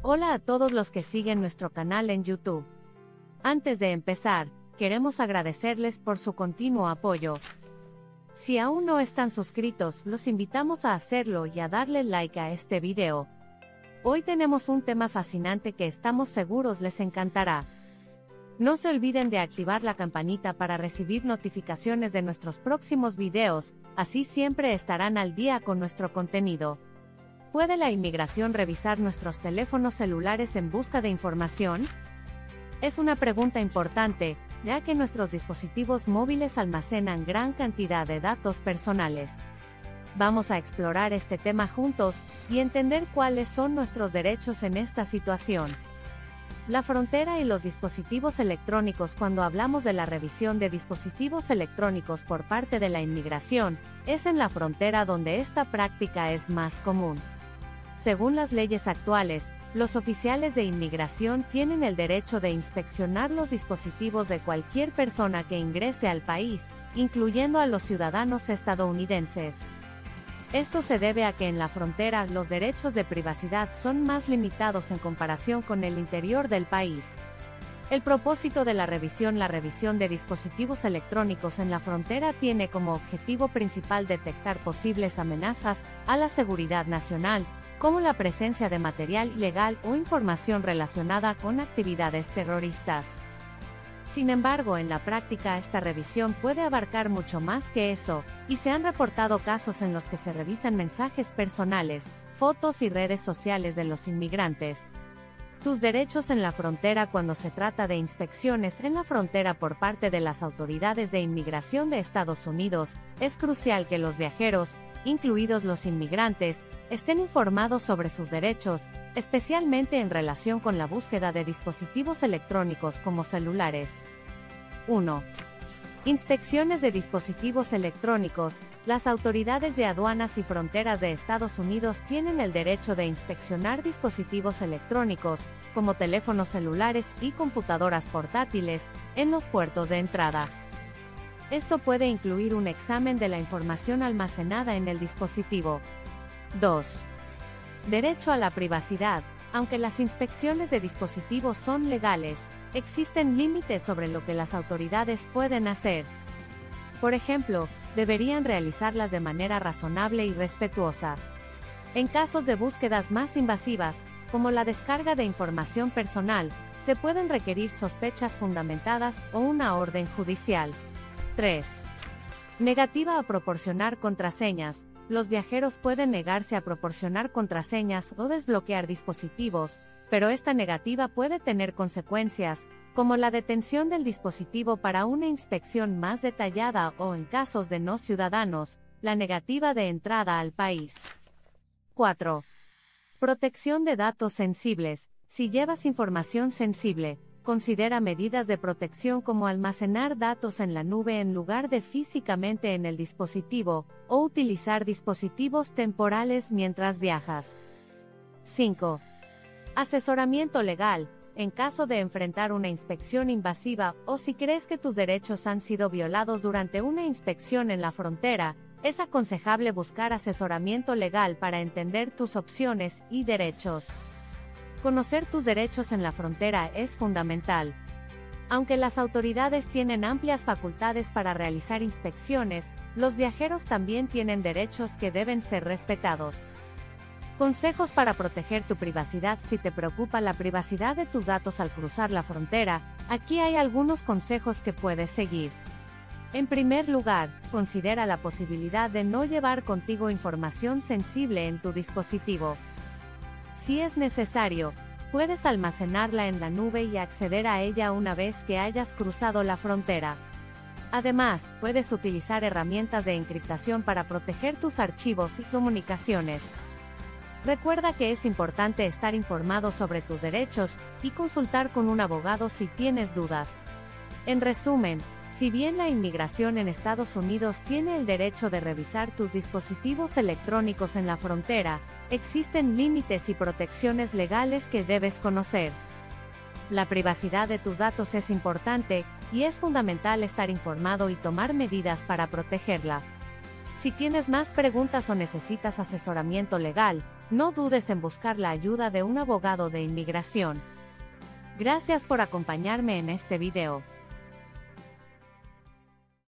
Hola a todos los que siguen nuestro canal en YouTube. Antes de empezar, queremos agradecerles por su continuo apoyo. Si aún no están suscritos, los invitamos a hacerlo y a darle like a este video. Hoy tenemos un tema fascinante que estamos seguros les encantará. No se olviden de activar la campanita para recibir notificaciones de nuestros próximos videos, así siempre estarán al día con nuestro contenido. ¿Puede la inmigración revisar nuestros teléfonos celulares en busca de información? Es una pregunta importante, ya que nuestros dispositivos móviles almacenan gran cantidad de datos personales. Vamos a explorar este tema juntos y entender cuáles son nuestros derechos en esta situación. La frontera y los dispositivos electrónicos. Cuando hablamos de la revisión de dispositivos electrónicos por parte de la inmigración, es en la frontera donde esta práctica es más común. Según las leyes actuales, los oficiales de inmigración tienen el derecho de inspeccionar los dispositivos de cualquier persona que ingrese al país, incluyendo a los ciudadanos estadounidenses. Esto se debe a que en la frontera los derechos de privacidad son más limitados en comparación con el interior del país. El propósito de la revisión de dispositivos electrónicos en la frontera tiene como objetivo principal detectar posibles amenazas a la seguridad nacional, como la presencia de material ilegal o información relacionada con actividades terroristas. Sin embargo, en la práctica esta revisión puede abarcar mucho más que eso, y se han reportado casos en los que se revisan mensajes personales, fotos y redes sociales de los inmigrantes. Tus derechos en la frontera. Cuando se trata de inspecciones en la frontera por parte de las autoridades de inmigración de Estados Unidos, es crucial que los viajeros, incluidos los inmigrantes, estén informados sobre sus derechos, especialmente en relación con la búsqueda de dispositivos electrónicos como celulares. 1. Inspecciones de dispositivos electrónicos. Las autoridades de aduanas y fronteras de Estados Unidos tienen el derecho de inspeccionar dispositivos electrónicos, como teléfonos celulares y computadoras portátiles, en los puertos de entrada. Esto puede incluir un examen de la información almacenada en el dispositivo. 2. Derecho a la privacidad. Aunque las inspecciones de dispositivos son legales, existen límites sobre lo que las autoridades pueden hacer. Por ejemplo, deberían realizarlas de manera razonable y respetuosa. En casos de búsquedas más invasivas, como la descarga de información personal, se pueden requerir sospechas fundamentadas o una orden judicial. 3. Negativa a proporcionar contraseñas. Los viajeros pueden negarse a proporcionar contraseñas o desbloquear dispositivos, pero esta negativa puede tener consecuencias, como la detención del dispositivo para una inspección más detallada o, en casos de no ciudadanos, la negativa de entrada al país. 4. Protección de datos sensibles. Si llevas información sensible, considera medidas de protección como almacenar datos en la nube en lugar de físicamente en el dispositivo, o utilizar dispositivos temporales mientras viajas. 5. Asesoramiento legal. En caso de enfrentar una inspección invasiva, o si crees que tus derechos han sido violados durante una inspección en la frontera, es aconsejable buscar asesoramiento legal para entender tus opciones y derechos. Conocer tus derechos en la frontera es fundamental. Aunque las autoridades tienen amplias facultades para realizar inspecciones, los viajeros también tienen derechos que deben ser respetados. Consejos para proteger tu privacidad. Si te preocupa la privacidad de tus datos al cruzar la frontera, aquí hay algunos consejos que puedes seguir. En primer lugar, considera la posibilidad de no llevar contigo información sensible en tu dispositivo. Si es necesario, puedes almacenarla en la nube y acceder a ella una vez que hayas cruzado la frontera. Además, puedes utilizar herramientas de encriptación para proteger tus archivos y comunicaciones. Recuerda que es importante estar informado sobre tus derechos y consultar con un abogado si tienes dudas. En resumen, si bien la inmigración en Estados Unidos tiene el derecho de revisar tus dispositivos electrónicos en la frontera, existen límites y protecciones legales que debes conocer. La privacidad de tus datos es importante, y es fundamental estar informado y tomar medidas para protegerla. Si tienes más preguntas o necesitas asesoramiento legal, No dudes en buscar la ayuda de un abogado de inmigración. Gracias por acompañarme en este video.